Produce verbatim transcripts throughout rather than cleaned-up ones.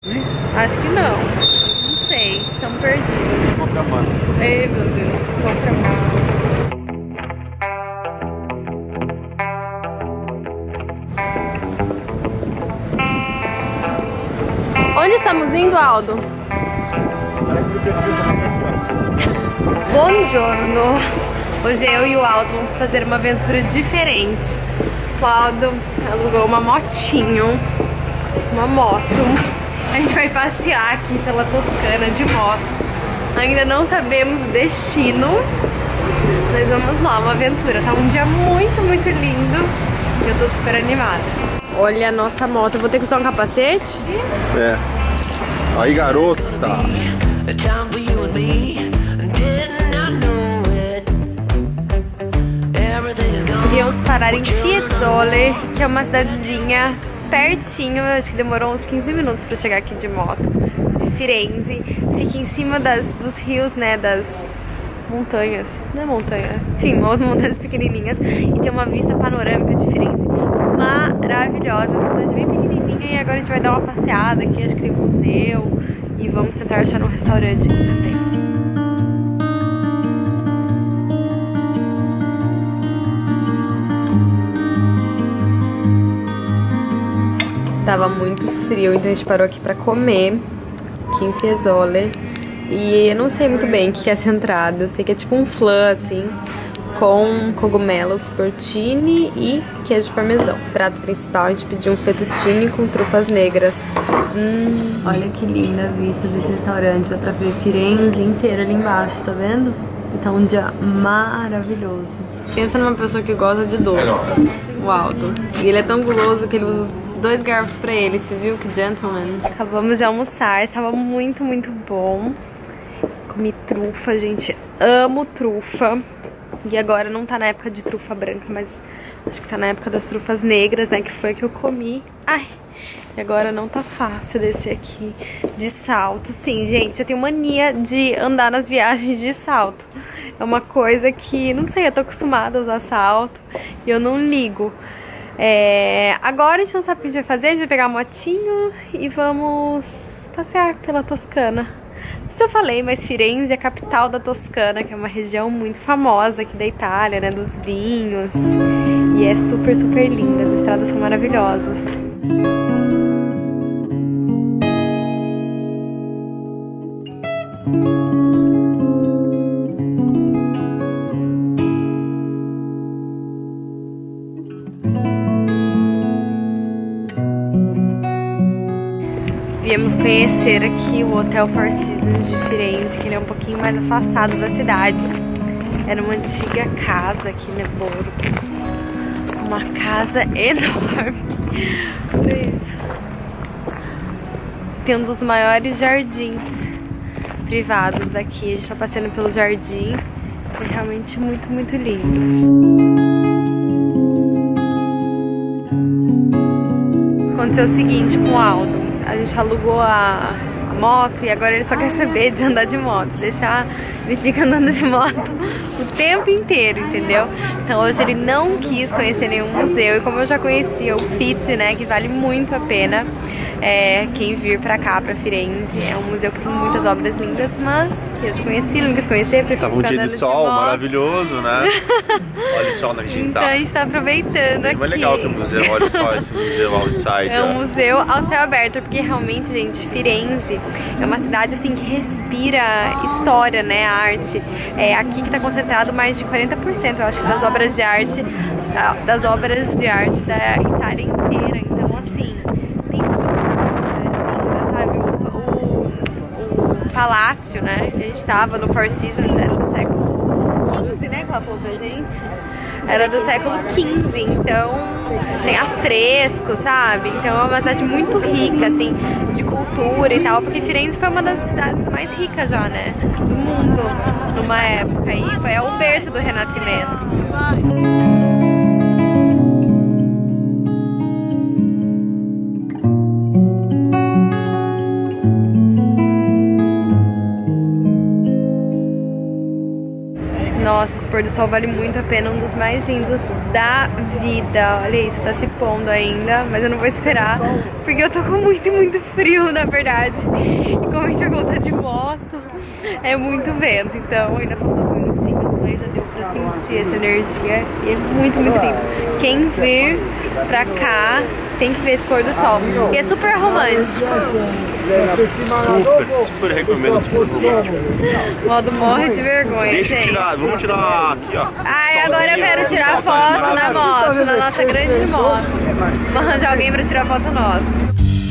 Acho que não. Não sei. Estamos perdidos. Contramano. Ei, meu Deus. Contramano. Onde estamos indo, Aldo? Buongiorno! Hoje eu e o Aldo vamos fazer uma aventura diferente. O Aldo alugou uma motinho, uma moto. A gente vai passear aqui pela Toscana de moto. Ainda não sabemos o destino, mas vamos lá, uma aventura. Tá um dia muito, muito lindo e eu tô super animada. Olha a nossa moto. Eu vou ter que usar um capacete? É. Aí, garota. Viemos parar em Fiesole, que é uma cidadezinha pertinho. Acho que demorou uns quinze minutos pra chegar aqui de moto. De Firenze. Fica em cima das, dos rios, né? Das montanhas. Não é montanha. Enfim, umas montanhas pequenininhas. E tem uma vista panorâmica de Firenze maravilhosa. Uma cidade bem pequenininha. E agora a gente vai dar uma passeada aqui. Acho que tem um museu. E vamos tentar achar um restaurante aqui também. Tava muito frio, então a gente parou aqui pra comer, aqui em Fiesole. E eu não sei muito bem o que é essa entrada. Eu sei que é tipo um flan, assim, com cogumelos porcini e queijo parmesão. O prato principal a gente pediu um fettuccine com trufas negras. Hum, olha que linda a vista desse restaurante. Dá pra ver Firenze inteira ali embaixo, tá vendo? E tá um dia maravilhoso. Pensa numa pessoa que gosta de doce, o Aldo. E ele é tão guloso que ele usa dois garfos pra ele, você viu? Que gentleman. Acabamos de almoçar, estava muito, muito bom. Comi trufa, gente. Amo trufa. E agora não tá na época de trufa branca, mas acho que tá na época das trufas negras, né? Que foi que eu comi. Ai, e agora não tá fácil descer aqui de salto. Sim, gente, eu tenho mania de andar nas viagens de salto. É uma coisa que, não sei, eu tô acostumada a usar salto e eu não ligo. É, agora a gente não sabe o que a gente vai fazer. A gente vai pegar a motinho e vamos passear pela Toscana. Não sei se eu falei, mas Firenze é a capital da Toscana, que é uma região muito famosa aqui da Itália, né, dos vinhos. E é super, super linda. As estradas são maravilhosas. Viemos conhecer aqui o Hotel Four Seasons de Firenze, que ele é um pouquinho mais afastado da cidade. Era uma antiga casa aqui em Borgo. Uma casa enorme. Olha isso. Tem um dos maiores jardins privados daqui. A gente tá passeando pelo jardim. É realmente muito, muito lindo. Aconteceu o seguinte com o Aldo. A gente alugou a, a moto e agora ele só quer saber de andar de moto. Deixar, ele fica andando de moto o tempo inteiro, entendeu? Então hoje ele não quis conhecer nenhum museu. E como eu já conhecia o Uffizi, né, que vale muito a pena, é, quem vir pra cá, pra Firenze, é um museu que tem muitas obras lindas, mas eu já conheci, não quis conhecer, prefiro Tava um dia de sol, de maravilhoso, né? Olha o sol na gente. Então a gente tá aproveitando aqui. É legal que o museu, olha só esse museu outside. É um museu ao céu aberto, porque realmente, gente, Firenze é uma cidade assim que respira história, né, arte. É aqui que tá concentrado mais de quarenta por cento, eu acho, das obras de arte, das obras de arte da Itália inteira. Então, assim, tem muita coisa linda, sabe? O, o, o palácio, né, que a gente tava no Four Seasons, era do século quinze, né, que ela falou pra gente. Era do século quinze, então tem afresco, sabe? Então é uma cidade muito rica, assim, de cultura e tal, porque Firenze foi uma das cidades mais ricas já, né, do mundo, numa época, e foi o berço do Renascimento. Nossa, esse pôr do sol vale muito a pena, um dos mais lindos da vida. Olha isso, tá se pondo ainda, mas eu não vou esperar, porque eu tô com muito, muito frio, na verdade. E como a gente vai voltar de moto, é muito vento, então ainda faltam uns minutinhos, mas já deu pra sentir essa energia e é muito, muito lindo. Quem vir pra cá tem que ver esse pôr do sol, e é super romântico. Super, super recomendo esse pôr romântico. O Aldo morre de vergonha, Deixa eu gente. tirar, vamos tirar aqui, ó. Ai, agora eu quero tirar foto na moto, na nossa grande moto. Vamos arranjar alguém pra tirar foto nossa.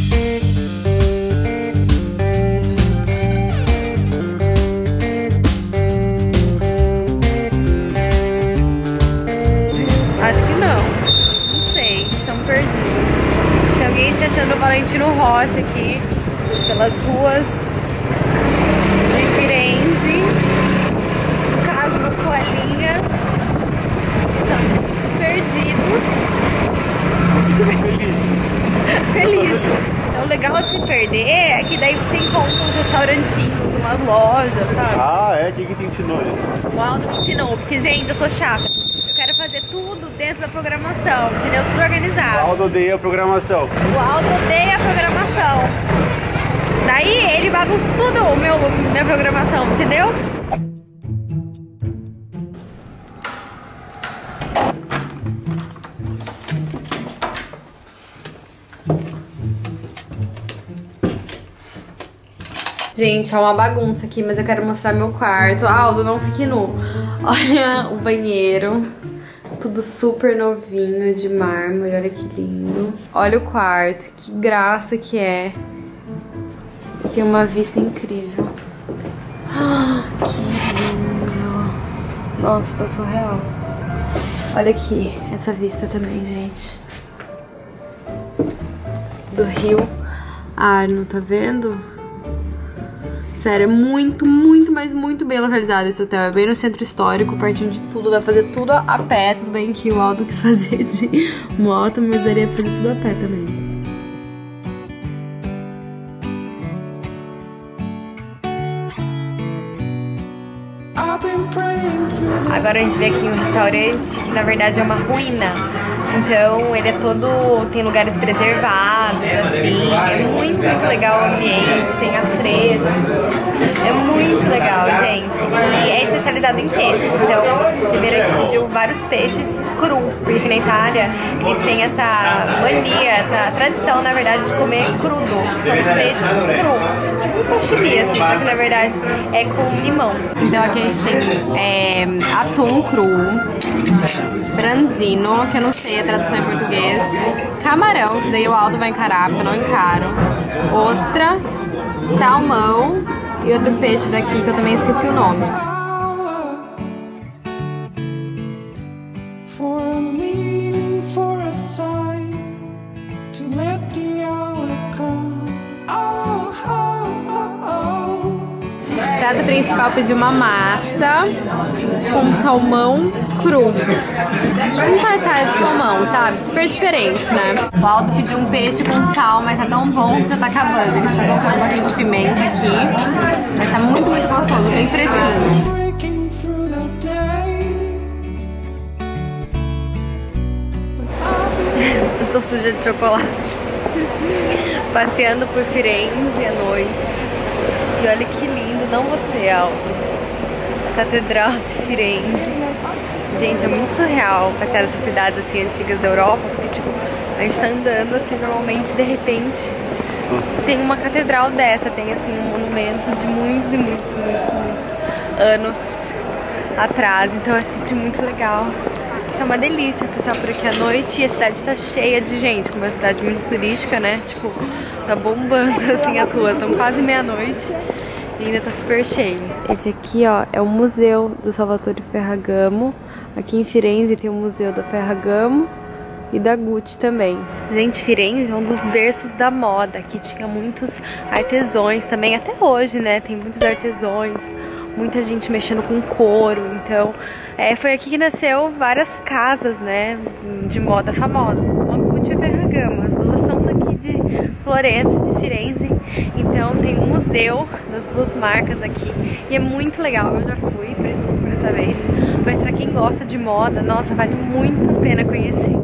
Acho que não. Não sei, estamos perdidos. Tem alguém se achando Valentino Rossi aqui, pelas ruas de Firenze. No caso, umas coelhinhas. Estamos perdidos. Felizes. Felizes. Então, o legal de se perder é que daí você encontra uns restaurantinhos, umas lojas, sabe? Ah, é? Quem que te ensinou isso? O Aldo me ensinou, porque, gente, eu sou chata. Eu quero fazer tudo dentro da programação, entendeu? Tudo organizado. O Aldo odeia a programação. O Aldo odeia a programação. Daí ele bagunça tudo o meu, minha programação, entendeu? Gente, é uma bagunça aqui, mas eu quero mostrar meu quarto. Aldo, não fique nu. Olha o banheiro. Tudo super novinho, de mármore, olha que lindo. Olha o quarto, que graça que é. Tem uma vista incrível. Ah, que lindo. Nossa, tá surreal. Olha aqui, essa vista também, gente. Do rio Arno, tá vendo? Sério, é muito, muito, mas muito bem localizado esse hotel. É bem no centro histórico, pertinho de tudo. Dá pra fazer tudo a pé. Tudo bem que o Aldo quis fazer de moto, mas daria pra fazer tudo a pé também. Agora a gente vê aqui um restaurante que na verdade é uma ruína. Então ele é todo, tem lugares preservados, assim, é muito, muito legal o ambiente, tem afrescos, é muito legal, gente. E é especializado em peixes, então primeiro a gente pediu vários peixes cru, porque na Itália eles têm essa mania, essa tradição, na verdade, de comer crudo, que são os peixes cru, tipo um sashimi, assim, só que na verdade é com limão. Então aqui a gente tem é, atum cru, branzino, que eu não sei a tradução em português, camarão, que daí o Aldo vai encarar, porque eu não encaro, ostra, salmão e outro peixe daqui que eu também esqueci o nome. O prato principal pediu uma massa com salmão cru. Tipo um tartar de salmão, sabe? Super diferente, né? O Aldo pediu um peixe com sal, mas tá tão bom que já tá acabando. Ele tá colocando um pouquinho de pimenta aqui. Mas tá muito, muito gostoso, bem fresquinho. Eu tô suja de chocolate. Passeando por Firenze à noite. E olha que lindo, não você, Aldo. Catedral de Firenze. Gente, é muito surreal passear nessas cidades assim antigas da Europa, porque tipo, a gente tá andando assim normalmente, de repente tem uma catedral dessa, tem assim um monumento de muitos e muitos, muitos, muitos anos atrás, então é sempre muito legal. É uma delícia passear por aqui à noite e a cidade tá cheia de gente, como é uma cidade muito turística, né? Tipo, tá bombando assim as ruas, estão quase meia-noite e ainda tá super cheio. Esse aqui, ó, é o Museu do Salvatore Ferragamo. Aqui em Firenze tem o Museu do Ferragamo e da Gucci também. Gente, Firenze é um dos berços da moda. Aqui tinha muitos artesãos também, até hoje, né? Tem muitos artesãos, muita gente mexendo com couro. Então, é, foi aqui que nasceu várias casas, né, de moda famosas, como a Gucci e a Ferragamo. As duas são daqui de Florença, de Firenze. Então tem um museu das duas marcas aqui. E é muito legal, eu já fui, por isso por essa vez. Mas pra quem gosta de moda, nossa, vale muito a pena conhecer.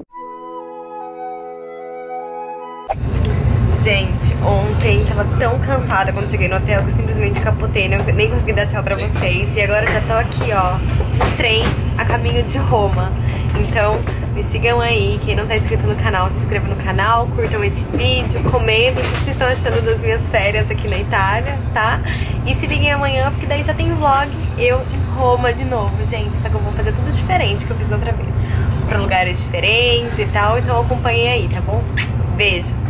Gente, ontem tava tão cansada quando cheguei no hotel que eu simplesmente capotei, né? Eu nem consegui dar tchau pra vocês. E agora já tô aqui, ó, no trem a caminho de Roma. Então, me sigam aí. Quem não tá inscrito no canal, se inscreva no canal, curtam esse vídeo, comentem o que vocês estão achando das minhas férias aqui na Itália, tá? E se liguem amanhã, porque daí já tem vlog eu em Roma de novo, gente. Só que eu vou fazer tudo diferente que eu fiz da outra vez. Pra lugares diferentes e tal, então acompanhem aí, tá bom? Beijo!